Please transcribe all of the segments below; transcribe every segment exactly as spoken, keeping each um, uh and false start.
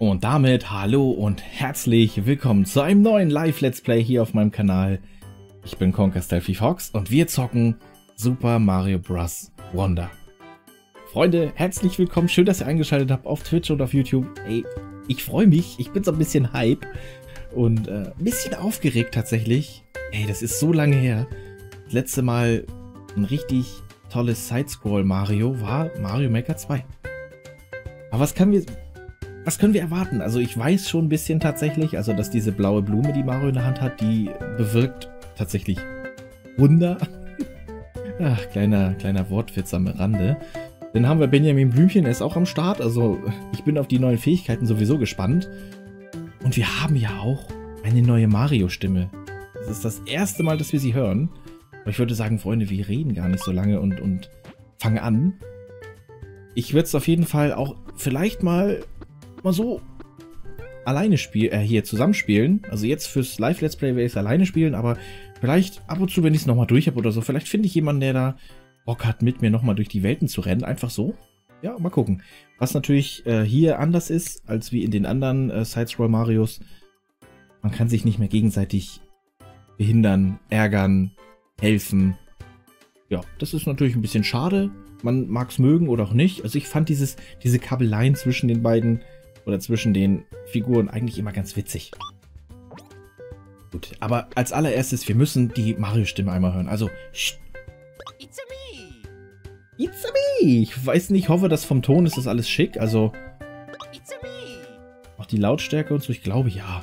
Und damit hallo und herzlich willkommen zu einem neuen Live-Let's Play hier auf meinem Kanal. Ich bin Conker Stealthy Fox und wir zocken Super Mario Bros. Wonder. Freunde, herzlich willkommen. Schön, dass ihr eingeschaltet habt auf Twitch und auf YouTube. Ey, ich freue mich. Ich bin so ein bisschen hype und äh, ein bisschen aufgeregt tatsächlich. Ey, das ist so lange her. Das letzte Mal ein richtig tolles Sidescroll-Mario war Mario Maker zwei. Aber was können wir... Was können wir erwarten? Also ich weiß schon ein bisschen tatsächlich, also dass diese blaue Blume, die Mario in der Hand hat, die bewirkt tatsächlich Wunder. Ach, kleiner, kleiner Wortwitz am Rande. Dann haben wir Benjamin Blümchen, er ist auch am Start, also ich bin auf die neuen Fähigkeiten sowieso gespannt. Und wir haben ja auch eine neue Mario-Stimme. Das ist das erste Mal, dass wir sie hören. Aber ich würde sagen, Freunde, wir reden gar nicht so lange und, und fangen an. Ich würde es auf jeden Fall auch vielleicht mal... mal so alleine spielen, äh, hier zusammenspielen. Also jetzt fürs Live-Let's Play werde ich es alleine spielen, aber vielleicht ab und zu, wenn ich es nochmal durch habe oder so, vielleicht finde ich jemanden, der da Bock hat, mit mir nochmal durch die Welten zu rennen. Einfach so. Ja, mal gucken. Was natürlich äh, hier anders ist, als wie in den anderen äh, Sidescroll-Marios. Man kann sich nicht mehr gegenseitig behindern, ärgern, helfen. Ja, das ist natürlich ein bisschen schade. Man mag es mögen oder auch nicht. Also ich fand dieses, diese Kabeleien zwischen den beiden oder zwischen den Figuren eigentlich immer ganz witzig. Gut, aber als allererstes, wir müssen die Mario-Stimme einmal hören. Also, Sch It's a me! It's a me! Ich weiß nicht, hoffe, dass vom Ton ist das alles schick. Also, It's a me! Auch die Lautstärke und so, ich glaube, ja.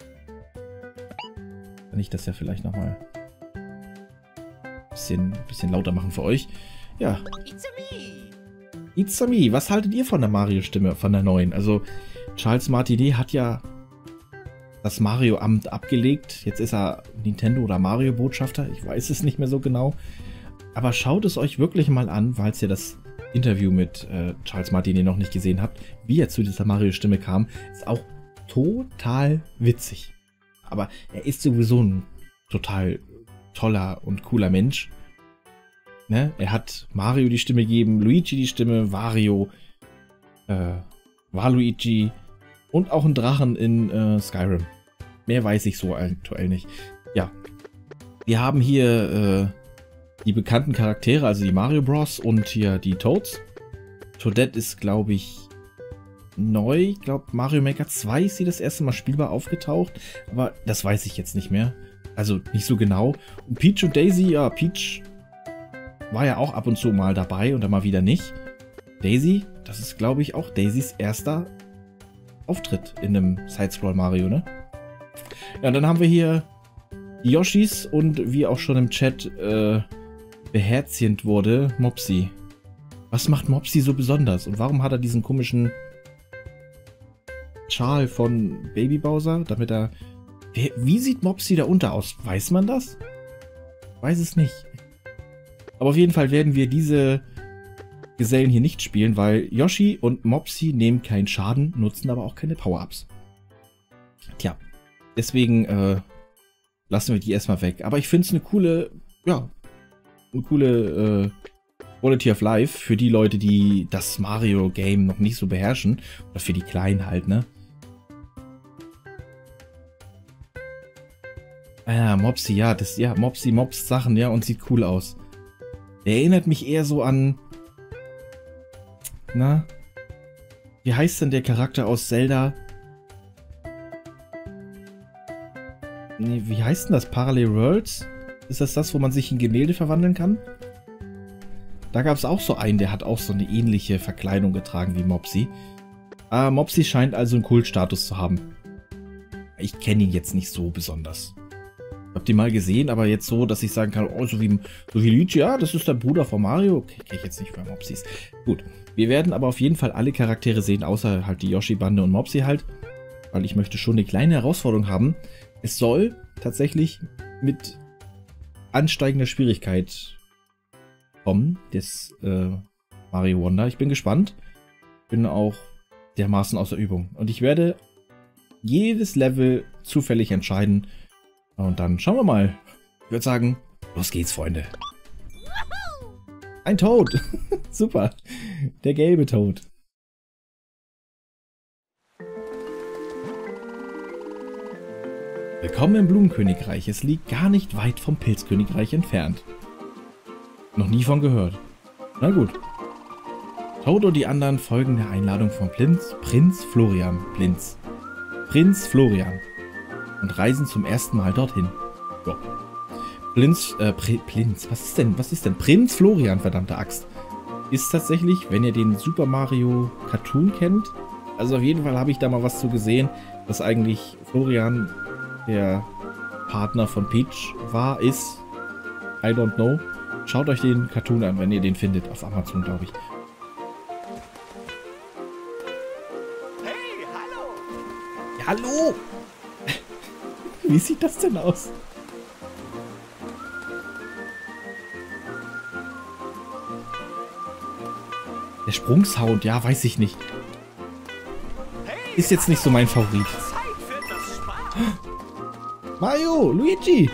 Kann ich das ja vielleicht nochmal ein bisschen, bisschen lauter machen für euch. Ja. It's a me! It's a me! Was haltet ihr von der Mario-Stimme, von der neuen? Also, Charles Martinet hat ja das Mario-Amt abgelegt. Jetzt ist er Nintendo- oder Mario-Botschafter. Ich weiß es nicht mehr so genau. Aber schaut es euch wirklich mal an, falls ihr das Interview mit äh, Charles Martinet noch nicht gesehen habt, wie er zu dieser Mario-Stimme kam. Ist auch total witzig. Aber er ist sowieso ein total toller und cooler Mensch. Ne? Er hat Mario die Stimme gegeben, Luigi die Stimme, Wario, äh, Waluigi und auch einen Drachen in äh, Skyrim. Mehr weiß ich so aktuell nicht. Ja, wir haben hier äh, die bekannten Charaktere, also die Mario Bros. Und hier die Toads. Toadette ist, glaube ich, neu. Ich glaube, Mario Maker zwei ist sie das erste Mal spielbar aufgetaucht. Aber das weiß ich jetzt nicht mehr. Also nicht so genau. Und Peach und Daisy, ja, Peach war ja auch ab und zu mal dabei und dann mal wieder nicht. Daisy, das ist, glaube ich, auch Daisys erster Auftritt in einem Sidescroll-Mario, ne? Ja, und dann haben wir hier die Yoshis und wie auch schon im Chat äh, beherzigend wurde, Mopsy. Was macht Mopsy so besonders? Und warum hat er diesen komischen Schal von Baby Bowser, damit er... Wie, wie sieht Mopsy da unter aus? Weiß man das? Weiß es nicht. Aber auf jeden Fall werden wir diese Gesellen hier nicht spielen, weil Yoshi und Mopsy nehmen keinen Schaden, nutzen aber auch keine Power-Ups. Tja, deswegen äh, lassen wir die erstmal weg. Aber ich finde es eine coole, ja, eine coole äh, Quality of Life für die Leute, die das Mario-Game noch nicht so beherrschen. Oder für die Kleinen halt, ne? Ah, Mopsy, ja, das, ja, Mopsy Mops Sachen, ja, und sieht cool aus. Der erinnert mich eher so an... Na? Wie heißt denn der Charakter aus Zelda? Nee, wie heißt denn das? Parallel Worlds? Ist das das, wo man sich in Gemälde verwandeln kann? Da gab es auch so einen, der hat auch so eine ähnliche Verkleidung getragen wie Mopsy. Ah, Mopsy scheint also einen Kultstatus zu haben. Ich kenne ihn jetzt nicht so besonders. Habt ihr mal gesehen, aber jetzt so, dass ich sagen kann, oh, so wie, so wie Luigi, ja, das ist der Bruder von Mario. Okay, krieg ich jetzt nicht bei Mopsys. Gut, wir werden aber auf jeden Fall alle Charaktere sehen, außer halt die Yoshi-Bande und Mopsy halt. Weil ich möchte schon eine kleine Herausforderung haben. Es soll tatsächlich mit ansteigender Schwierigkeit kommen, das äh, Mario Wonder. Ich bin gespannt. Bin auch dermaßen außer Übung. Und ich werde jedes Level zufällig entscheiden. Und dann schauen wir mal. Ich würde sagen, los geht's, Freunde. Ein Toad. Super. Der gelbe Toad. Willkommen im Blumenkönigreich. Es liegt gar nicht weit vom Pilzkönigreich entfernt. Noch nie von gehört. Na gut. Toad und die anderen folgen der Einladung von Prinz, Prinz Florian. Prinz. Prinz Florian. Und reisen zum ersten Mal dorthin. So. Prinz, äh, Prinz, was ist denn, was ist denn? Prinz Florian, verdammte Axt. Ist tatsächlich, wenn ihr den Super Mario Cartoon kennt, also auf jeden Fall habe ich da mal was zu gesehen, dass eigentlich Florian der Partner von Peach war, ist, I don't know. Schaut euch den Cartoon an, wenn ihr den findet, auf Amazon, glaube ich. Hey, hallo! Ja, hallo! Wie sieht das denn aus? Der Sprungsound, ja, weiß ich nicht. Ist jetzt nicht so mein Favorit. Mario, Luigi!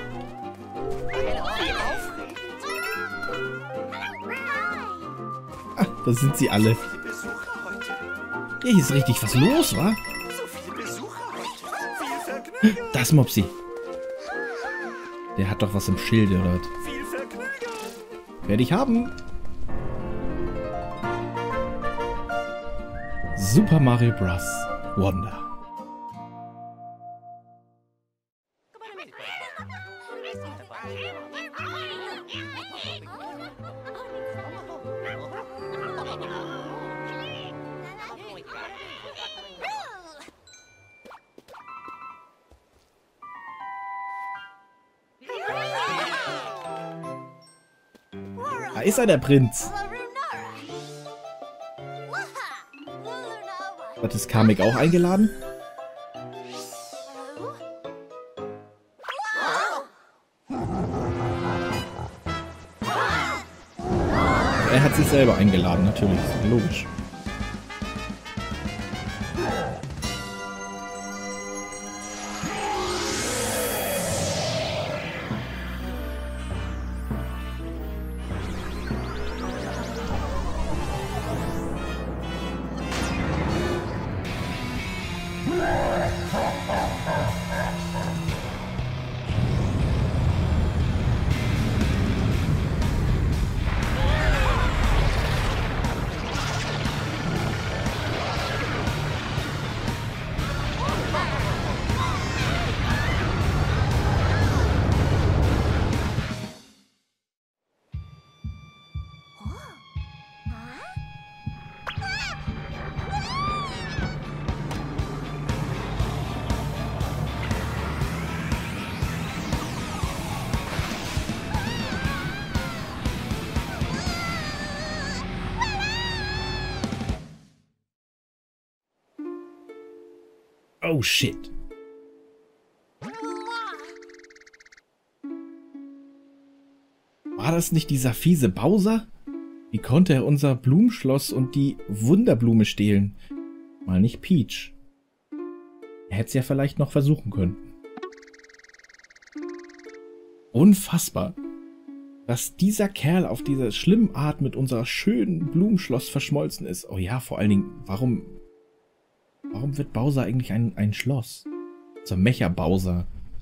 Ah, da sind sie alle. Ja, hier ist richtig was los, wa? Das Mopsi. Der hat doch was im Schilde, oder? Werde ich haben. Super Mario Bros. Wonder. Da ist er, der Prinz. Hat das Kamek auch eingeladen? Er hat sich selber eingeladen, natürlich. Logisch. Oh shit. War das nicht dieser fiese Bowser? Wie konnte er unser Blumenschloss und die Wunderblume stehlen? Mal nicht Peach. Er hätte es ja vielleicht noch versuchen können. Unfassbar, dass dieser Kerl auf diese schlimme Art mit unser schönen Blumenschloss verschmolzen ist. Oh ja, vor allen Dingen, warum... Warum wird Bowser eigentlich ein, ein Schloss? So ein Mecha-Bowser.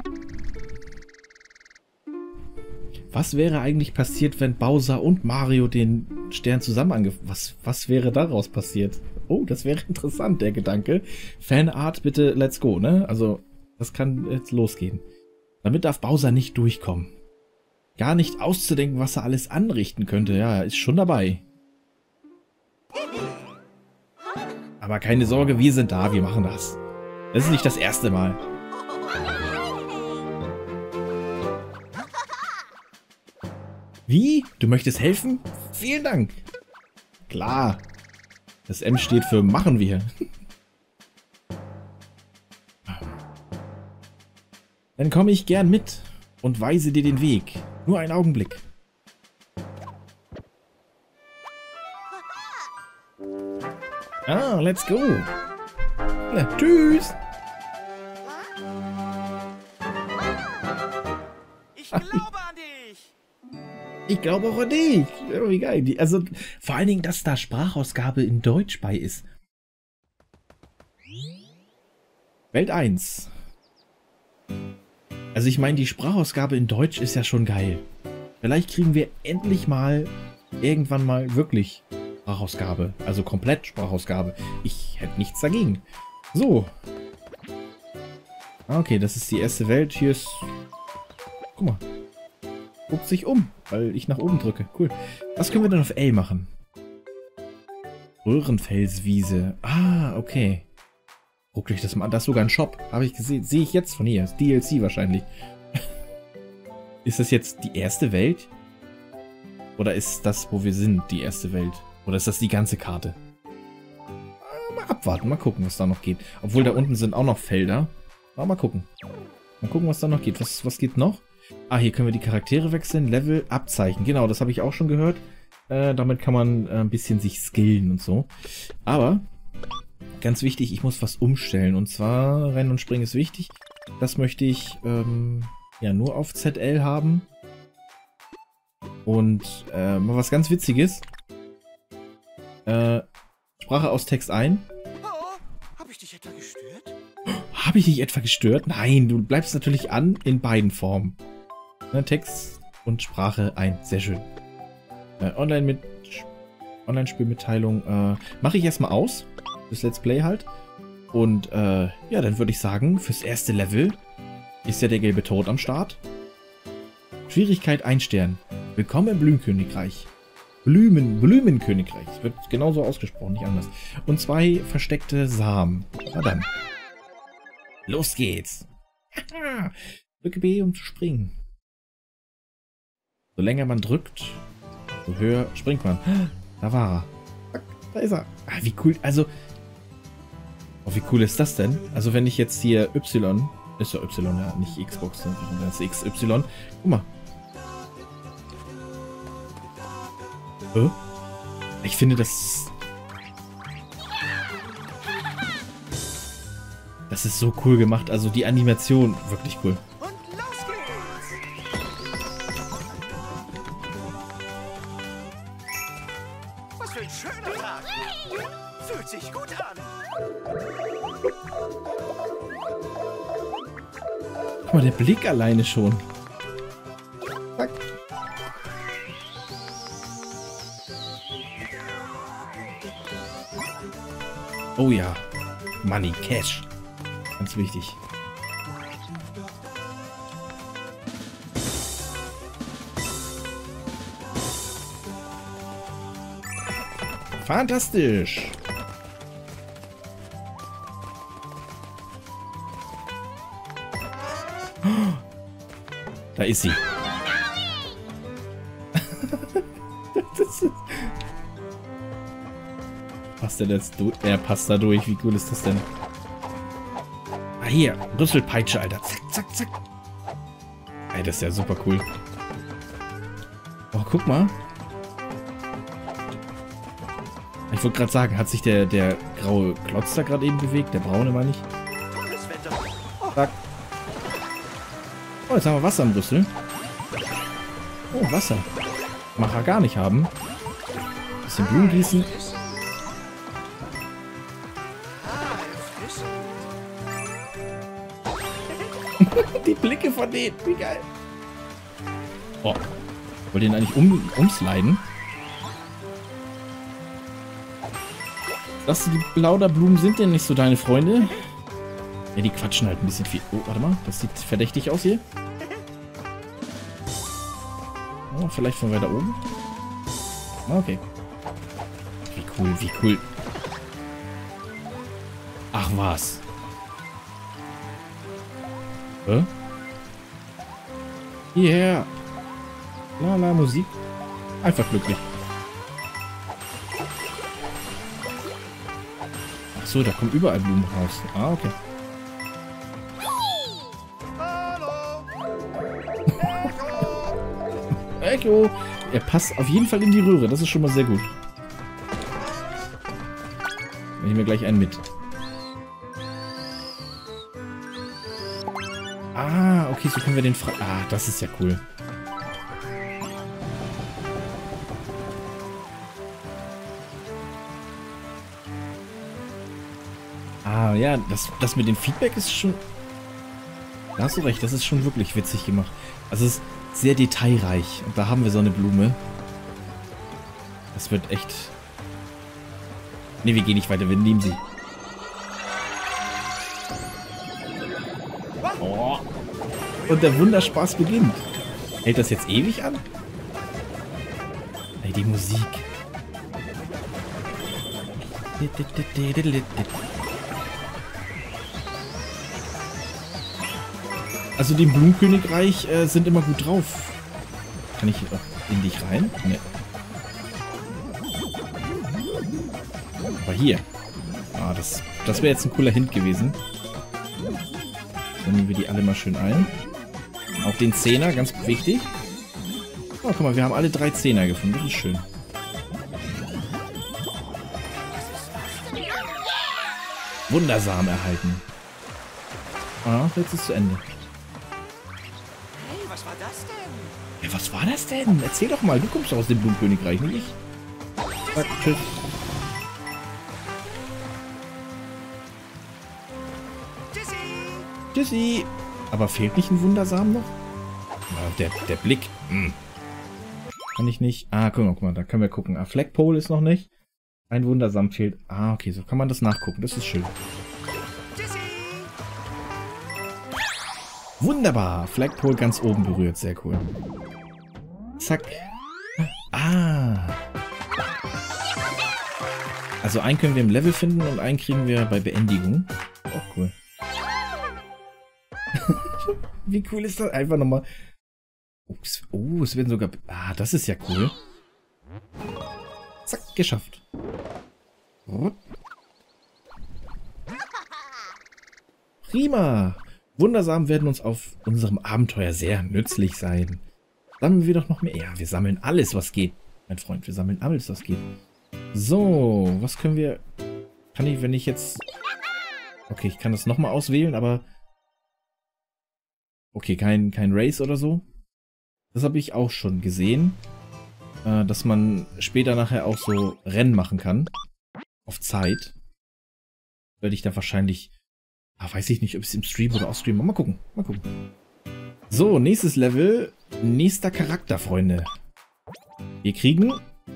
Was wäre eigentlich passiert, wenn Bowser und Mario den Stern zusammen ange... Was, was wäre daraus passiert? Oh, das wäre interessant, der Gedanke. Fanart, bitte, let's go, ne? Also, das kann jetzt losgehen. Damit darf Bowser nicht durchkommen. Gar nicht auszudenken, was er alles anrichten könnte. Ja, ist schon dabei. Aber keine Sorge, wir sind da, wir machen das. Das ist nicht das erste Mal. Wie? Du möchtest helfen? Vielen Dank. Klar. Das M steht für machen wir. Dann komme ich gern mit und weise dir den Weg. Nur einen Augenblick. Ah, let's go. Na, tschüss. Ich glaube an dich. Ich glaube auch an dich. Oh, wie geil. Die, also vor allen Dingen, dass da Sprachausgabe in Deutsch bei ist. Welt eins. Also ich meine, die Sprachausgabe in Deutsch ist ja schon geil. Vielleicht kriegen wir endlich mal, irgendwann mal wirklich Sprachausgabe. Also komplett Sprachausgabe. Ich hätte nichts dagegen. So. Okay, das ist die erste Welt. Hier ist... Guck mal. Guckt sich um, weil ich nach oben drücke. Cool. Was können wir denn auf L machen? Röhrenfelswiese. Ah, okay. Guckt euch das mal an. Das ist sogar ein Shop. Habe ich gesehen. Sehe ich jetzt von hier. Das D L C wahrscheinlich. Ist das jetzt die erste Welt? Oder ist das, wo wir sind, die erste Welt? Oder ist das die ganze Karte? Mal abwarten, mal gucken, was da noch geht. Obwohl, da unten sind auch noch Felder. Aber mal gucken. Mal gucken, was da noch geht. Was, was geht noch? Ah, hier können wir die Charaktere wechseln. Level, Abzeichen. Genau, das habe ich auch schon gehört. Äh, damit kann man äh, ein bisschen sich skillen und so. Aber, ganz wichtig, ich muss was umstellen. Und zwar, Rennen und Springen ist wichtig. Das möchte ich ähm, ja nur auf Z L haben. Und äh, mal was ganz Witziges. Äh, Sprache aus Text ein. Oh, hab ich dich etwa gestört? Habe ich dich etwa gestört? Nein, du bleibst natürlich an in beiden Formen. Ne, Text und Sprache ein. Sehr schön. Äh, Online mit Online-Spielmitteilung äh, mache ich erstmal aus. Das Let's Play halt. Und äh, ja, dann würde ich sagen, fürs erste Level ist ja der gelbe Tod am Start. Schwierigkeit ein Stern. Willkommen im Blumenkönigreich. Blumen, Blumenkönigreich. Es wird genauso ausgesprochen, nicht anders. Und zwei versteckte Samen. Na dann. Los geht's. Drücke B, um zu springen. So länger man drückt, so höher springt man. Da war er. Da ist er. Ah, wie cool. Also, oh, wie cool ist das denn? Also, wenn ich jetzt hier Y, ist ja Y, ja, nicht Xbox, sondern das X Y. Guck mal. Hä? Ich finde, das... Das ist so cool gemacht. Also, die Animation, wirklich cool. Und los geht's! Was für ein schöner Tag! Fühlt sich gut an! Guck mal, der Blick alleine schon. Zack. Oh ja. Money, Cash. Ganz wichtig. Fantastisch. Da ist sie. Das ist... Passt der jetzt durch? Er passt da durch. Wie cool ist das denn? Ah, hier. Rüsselpeitsche, Alter. Zack, zack, zack. Ey, das ist ja super cool. Oh, guck mal. Ich wollte gerade sagen, hat sich der, der graue Klotz da gerade eben bewegt? Der braune, meine ich. Tolles Wetter. Zack. Oh, jetzt haben wir Wasser im Rüssel. Oh, Wasser. Mag er gar nicht haben. Bisschen Blumen gießen. Die Blicke von denen, wie geil. Oh. Wollt ihr ihn eigentlich um, umsliden? Sagst du, die Plauderblumen sind denn nicht so deine Freunde? Ja, die quatschen halt ein bisschen viel. Oh, warte mal. Das sieht verdächtig aus hier. Oh, vielleicht von weiter oben. Okay. Wie cool, wie cool. Ach was. Hä? Yeah. La la, Musik. Einfach glücklich. Ach so, da kommen überall Blumen raus. Ah, okay. Echo! Er passt auf jeden Fall in die Röhre. Das ist schon mal sehr gut. Ich nehme mir gleich einen mit. Ah, okay, so können wir den frei... Ah, das ist ja cool. Ah, ja, das, das mit dem Feedback ist schon... Da hast du recht, das ist schon wirklich witzig gemacht. Also es ist sehr detailreich. Und da haben wir so eine Blume. Das wird echt... Ne, wir gehen nicht weiter, wir nehmen sie. Oh. Und der Wunderspaß beginnt. Hält das jetzt ewig an? Ey, die Musik. Also die im Blumenkönigreich äh, sind immer gut drauf. Kann ich auch in dich rein? Ne. Aber hier. Ah, das, das wäre jetzt ein cooler Hint gewesen. Dann nehmen wir die alle mal schön ein. Auch den Zehner, ganz wichtig. Oh, guck mal, wir haben alle drei Zehner gefunden. Das ist schön. Wundersam erhalten. Ah, jetzt ist es zu Ende. Hey, was war das denn? Ja, was war das denn? Erzähl doch mal, du kommst doch aus dem Blumenkönigreich, nicht ich? Sag, tschüss. Tschüssi! Tschüssi. Aber fehlt nicht ein Wundersamen noch? Ja, der, der Blick. Hm. Kann ich nicht. Ah, guck mal, guck mal, da können wir gucken. Ah, Flagpole ist noch nicht. Ein Wundersamen fehlt. Ah, okay, so kann man das nachgucken. Das ist schön. Tschüssi! Wunderbar. Flagpole ganz oben berührt. Sehr cool. Zack. Ah. Also einen können wir im Level finden und einen kriegen wir bei Beendigung. Auch cool. Wie cool ist das? Einfach nochmal. Ups. Oh, es werden sogar... Ah, das ist ja cool. Zack, geschafft. Prima. Wundersamen werden uns auf unserem Abenteuer sehr nützlich sein. Sammeln wir doch noch mehr. Ja, wir sammeln alles, was geht. Mein Freund, wir sammeln alles, was geht. So, was können wir... Kann ich, wenn ich jetzt... Okay, ich kann das nochmal auswählen, aber... Okay, kein, kein Race oder so. Das habe ich auch schon gesehen. Äh, dass man später nachher auch so Rennen machen kann. Auf Zeit. Werde ich dann wahrscheinlich... Ah, weiß ich nicht, ob ich es im Stream oder auf Stream... Mal gucken, mal gucken. So, nächstes Level. Nächster Charakter, Freunde. Wir kriegen...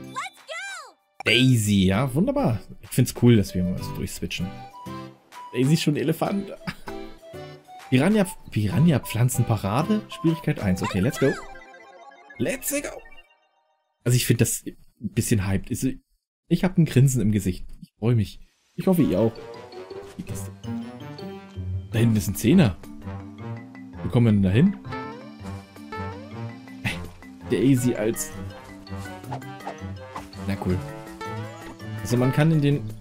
Daisy, ja, wunderbar. Ich finde es cool, dass wir mal so durchswitchen. Daisy ist schon ein Elefant. Piranha, Piranha Pflanzenparade, Schwierigkeit eins. Okay, let's go. Let's go. Also ich finde das ein bisschen hyped. Ich habe ein Grinsen im Gesicht. Ich freue mich. Ich hoffe, ihr auch. Da hinten ist ein Zehner. Wo kommen wir denn da hin? Daisy als... Na cool. Also man kann in den...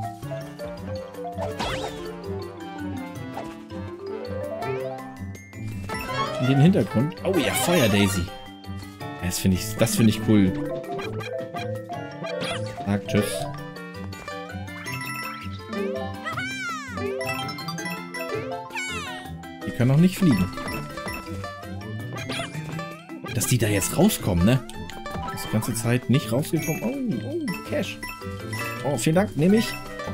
In den Hintergrund... Oh ja, Feuer Daisy. Das finde ich, das finde ich cool. Sag tschüss. Die können noch nicht fliegen. Dass die da jetzt rauskommen, ne? Das die ganze Zeit nicht rausgekommen. Oh, oh, Cash. Oh, vielen Dank, nehme ich.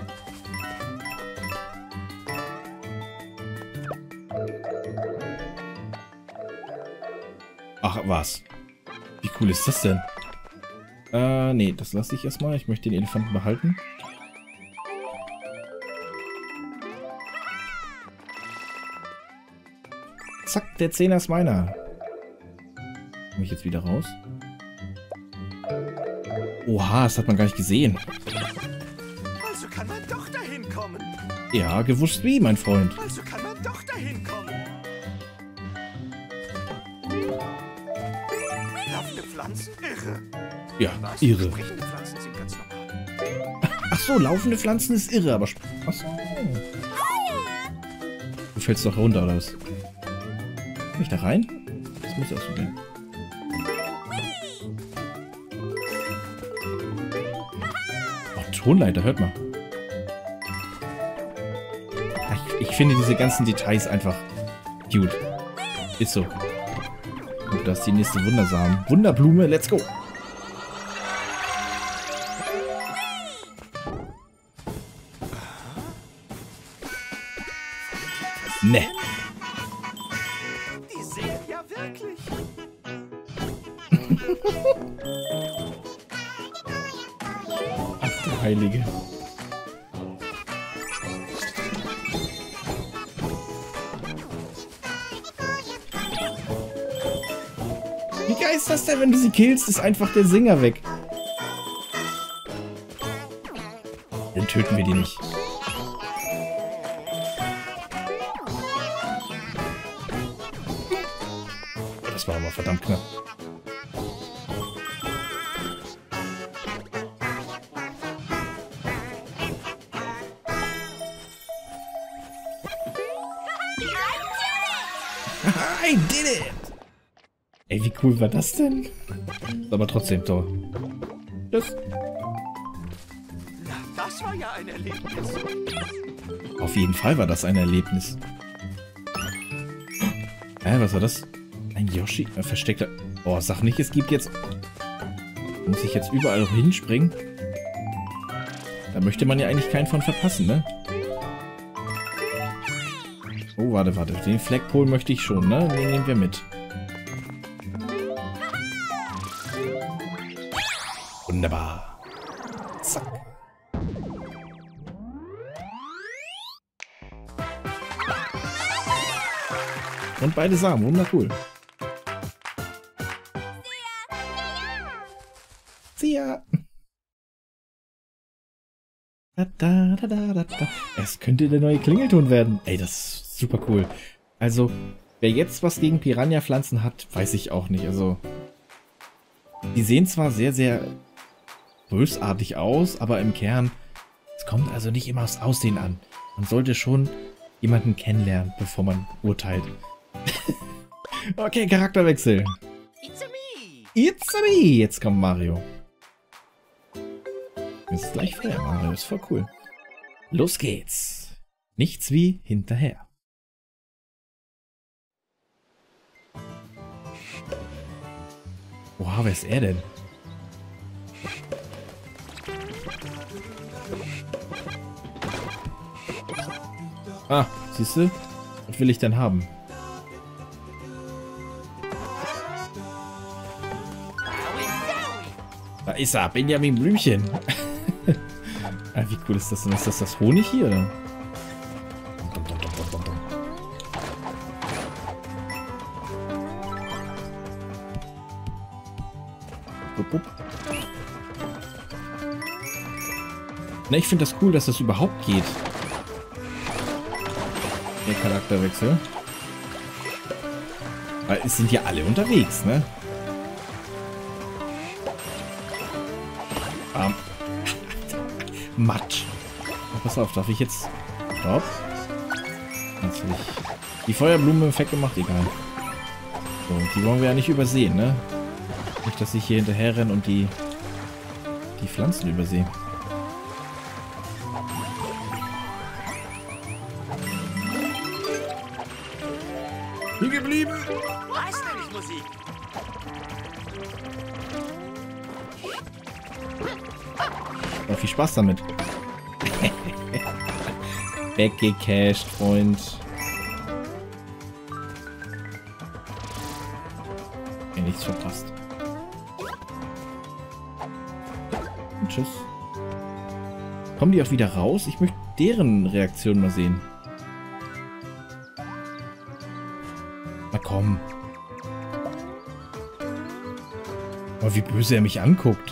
Ach, was? Wie cool ist das denn? Äh, nee, das lasse ich erstmal. Ich möchte den Elefanten behalten. Zack, der Zehner ist meiner. Komme ich jetzt wieder raus? Oha, das hat man gar nicht gesehen. Also kann man doch dahin kommen. Ja, gewusst wie, mein Freund. Also kann man doch dahin kommen. Laufende Pflanzen? Irre. Ja, Was? irre. Sprechende Pflanzen sind ganz normal. Ach so, laufende Pflanzen ist irre, aber... Ach so. Du fällst doch runter, oder was? Komm ich da rein? Das muss ich ausprobieren. Oh, Tonleiter, hört mal. Ich, ich finde diese ganzen Details einfach cute. Ist so. Und das ist die nächste Wundersamen. Wunderblume, let's go. Ne. Ach du Heilige. Wie geil ist das denn, wenn du sie killst, ist einfach der Singer weg. Dann töten wir die nicht. Das war aber verdammt knapp. I did it! Ey, wie cool war das denn? Aber trotzdem toll. Tschüss. Na, das war ja ein Erlebnis. Auf jeden Fall war das ein Erlebnis. Hä, was war das? Ein Yoshi? Ein versteckter... Oh, sag nicht, es gibt jetzt... Muss ich jetzt überall hinspringen? Da möchte man ja eigentlich keinen von verpassen, ne? Oh, warte, warte. Den Flagpole möchte ich schon, ne? Den nehmen wir mit. Wunderbar. Zack. Und beide Samen. Wundercool. See ya. Da, da, da, da, da, da. Es könnte der neue Klingelton werden. Ey, das ist super cool. Also, wer jetzt was gegen Piranha-Pflanzen hat, weiß ich auch nicht. Also, die sehen zwar sehr, sehr bösartig aus, aber im Kern, es kommt also nicht immer aufs Aussehen an. Man sollte schon jemanden kennenlernen, bevor man urteilt. Okay, Charakterwechsel. It's a me. It's a me. Jetzt kommt Mario. Das ist gleich fair, Mario. Ist voll cool. Los geht's. Nichts wie hinterher. Wow, wer ist er denn? Ah, siehst du? Was will ich denn haben? Da ist er, Benjamin Blümchen. Ah, wie cool ist das denn? Ist das das Honig hier, oder? Ne, ich finde das cool, dass das überhaupt geht. Der Charakterwechsel. Weil es sind ja alle unterwegs, ne? Um. Matsch. Oh, pass auf, darf ich jetzt... Stopp. Kannst du nicht... Die Feuerblume Effekt gemacht, egal. So, die wollen wir ja nicht übersehen, ne? Nicht, dass ich hier hinterher renne und die... die Pflanzen übersehe. Hier geblieben! Weiß nämlich Musik. Ja, viel Spaß damit. Weggecasht, Freund. Ja, nichts verpasst. Und tschüss. Kommen die auch wieder raus? Ich möchte deren Reaktion mal sehen. Na komm. Aber wie böse er mich anguckt.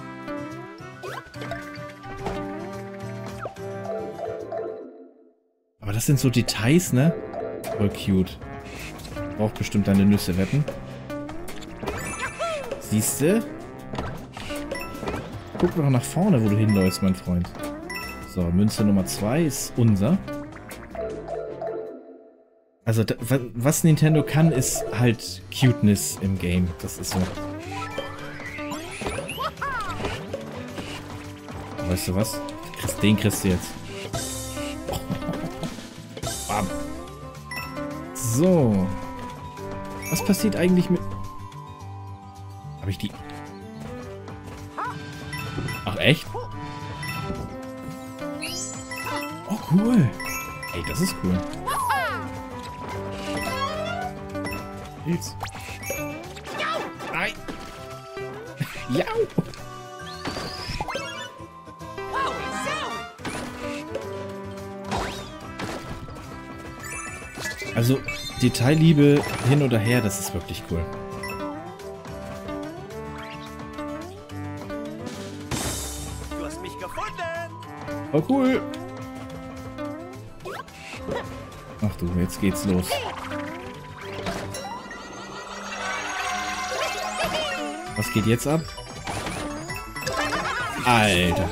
Aber das sind so Details, ne? Voll cute. Braucht bestimmt deine Nüsse wetten. Siehste? Guck doch nach vorne, wo du hinläufst, mein Freund. So, Münze Nummer zwei ist unser. Also, da, was Nintendo kann, ist halt Cuteness im Game. Das ist so. Weißt du was? Den kriegst du jetzt. Bam. So. Was passiert eigentlich mit... Habe ich die... Ach, echt? Oh, cool. Ey, das ist cool. Jetzt. Nein. Ja. Also, Detailliebe hin oder her, das ist wirklich cool. Du hast mich gefunden. Oh, cool. Ach du, jetzt geht's los. Was geht jetzt ab? Alter.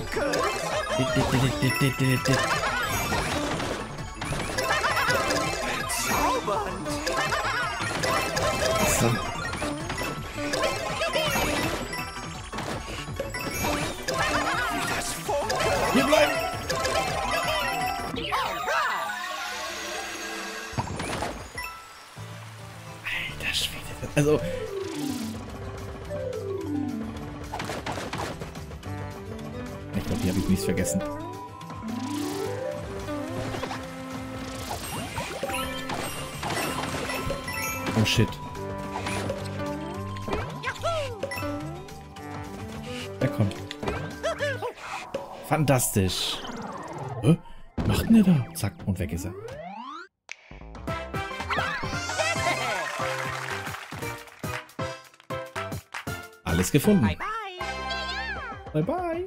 Bezaubernd. Was denn? Das Funke. Hier bleiben! Alter Schwede. Also... Ich glaube, hier habe ich nichts vergessen. Oh shit. Er kommt. Fantastisch. Hä? Was macht denn der da? Zack, und weg ist er. Alles gefunden. Bye bye. Bye bye.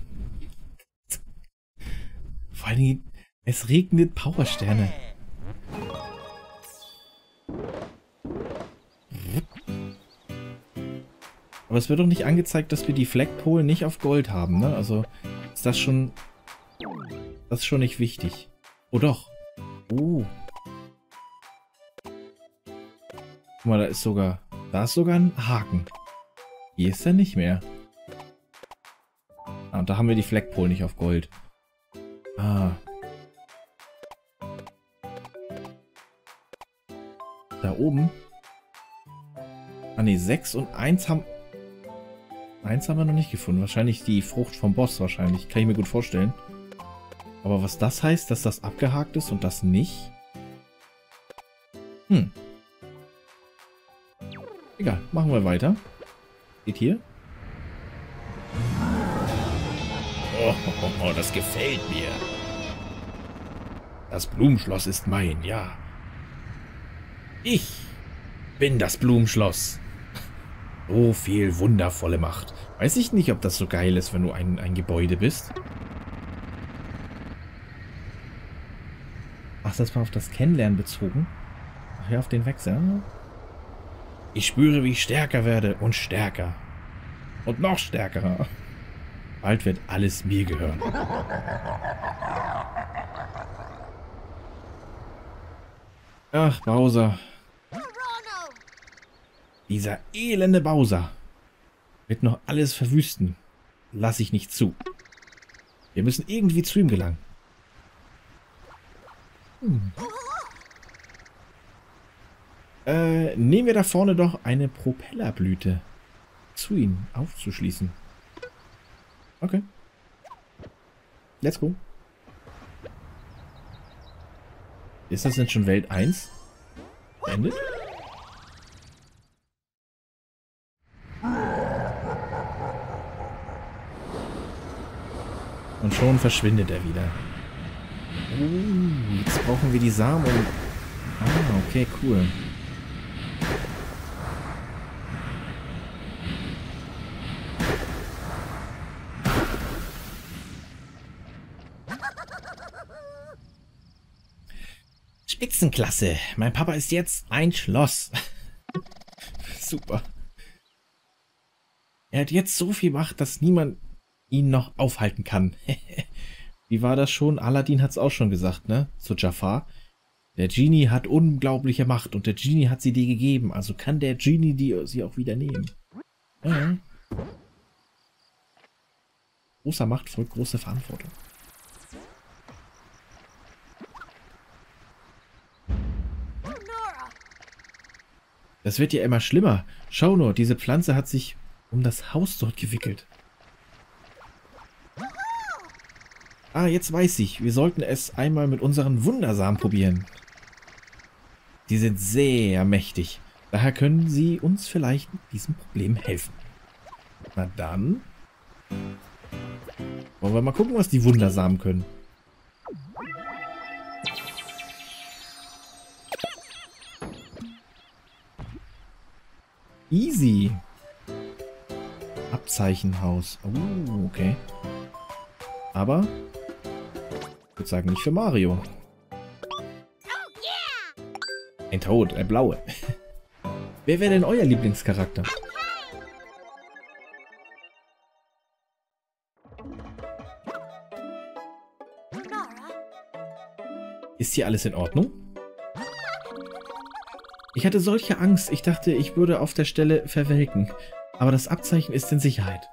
Vor allen Dingen, es regnet Powersterne. Aber es wird doch nicht angezeigt, dass wir die Flagpole nicht auf Gold haben, ne? Also ist das schon... Das ist schon nicht wichtig. Oh doch. Oh. Guck mal, da ist sogar... Da ist sogar ein Haken. Hier ist er nicht mehr. Ah, und da haben wir die Flagpole nicht auf Gold. Ah. Da oben. Ah ne, sechs und eins haben... eins haben wir noch nicht gefunden. Wahrscheinlich die Frucht vom Boss wahrscheinlich. Kann ich mir gut vorstellen. Aber was das heißt, dass das abgehakt ist und das nicht? Hm. Egal, machen wir weiter. Geht hier? Oh, oh, oh, das gefällt mir. Das Blumenschloss ist mein, ja. Ich bin das Blumenschloss. So viel wundervolle Macht. Weiß ich nicht, ob das so geil ist, wenn du ein, ein Gebäude bist. Ach, das war auf das Kennenlernen bezogen. Ach ja, auf den Wechsel. Ich spüre, wie ich stärker werde und stärker. Und noch stärker. Bald wird alles mir gehören. Ach, Bowser. Dieser elende Bowser wird noch alles verwüsten. Lass ich nicht zu. Wir müssen irgendwie zu ihm gelangen. Hm. Äh, nehmen wir da vorne doch eine Propellerblüte. Zu ihm aufzuschließen. Okay. Let's go. Ist das denn schon Welt eins? Beendet? Und schon verschwindet er wieder. Uh, jetzt brauchen wir die Samen. Um... Ah, okay, cool. Spitzenklasse. Mein Papa ist jetzt ein Schloss. Super. Er hat jetzt so viel Macht, dass niemand ihn noch aufhalten kann. Wie war das schon? Aladdin hat es auch schon gesagt, ne? Zu Jafar. Der Genie hat unglaubliche Macht und der Genie hat sie dir gegeben. Also kann der Genie die, sie auch wieder nehmen. Ja. Großer Macht folgt große Verantwortung. Das wird ja immer schlimmer. Schau nur, diese Pflanze hat sich um das Haus dort gewickelt. Ah, jetzt weiß ich. Wir sollten es einmal mit unseren Wundersamen probieren. Die sind sehr mächtig. Daher können sie uns vielleicht mit diesem Problem helfen. Na dann. Wollen wir mal gucken, was die Wundersamen können. Easy. Abzeichenhaus. Oh, okay. Aber ich würde sagen, nicht für Mario. Ein Toad, ein blaue. Wer wäre denn euer Lieblingscharakter? Ist hier alles in Ordnung? Ich hatte solche Angst, ich dachte, ich würde auf der Stelle verwelken. Aber das Abzeichen ist in Sicherheit.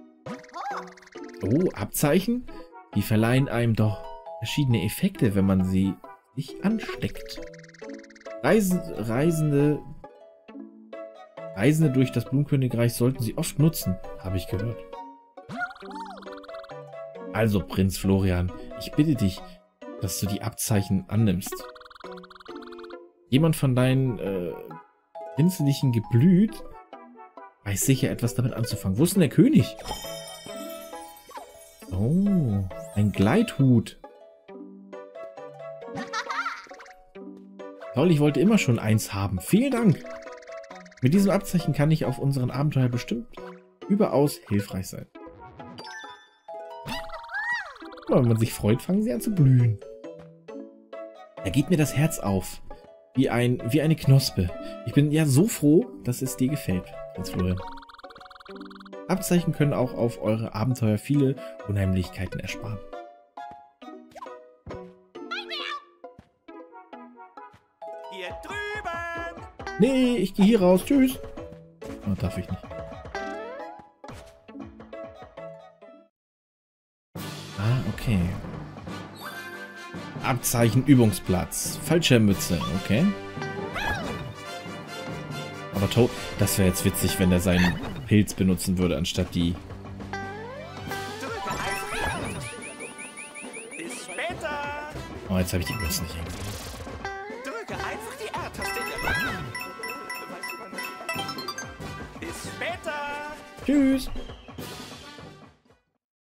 Oh, Abzeichen? Die verleihen einem doch verschiedene Effekte, wenn man sie sich ansteckt. Reisen, Reisende, Reisende durch das Blumenkönigreich sollten sie oft nutzen, habe ich gehört. Also, Prinz Florian, ich bitte dich, dass du die Abzeichen annimmst. Jemand von deinen äh, prinzlichen Geblüt weiß sicher etwas damit anzufangen. Wo ist denn der König? Oh, ein Gleithut. Toll, ich wollte immer schon eins haben. Vielen Dank. Mit diesem Abzeichen kann ich auf unseren Abenteuer bestimmt überaus hilfreich sein. Aber wenn man sich freut, fangen sie an zu blühen. Da geht mir das Herz auf. Wie, ein, wie eine Knospe. Ich bin ja so froh, dass es dir gefällt, Prinz Florian. Abzeichen können auch auf eure Abenteuer viele Unheimlichkeiten ersparen. Hier drüben! Nee, ich gehe hier raus. Tschüss. Oh, darf ich nicht. Ah, okay. Abzeichen Übungsplatz. Fallschirmmütze, okay. Aber Toad, das wäre jetzt witzig, wenn er seinen Pilz benutzen würde, anstatt die... Drücke einfach. Bis später! Oh, jetzt habe ich die Mütze nicht hängen. Drücke einfach die R-Taste. Bis später! Tschüss.